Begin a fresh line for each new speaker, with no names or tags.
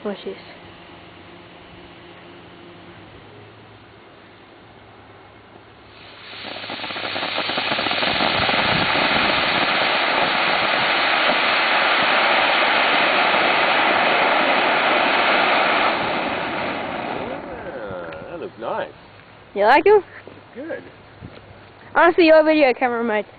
bushes.
That looks nice.
You like him?
Good.
Honestly, your video camera mate.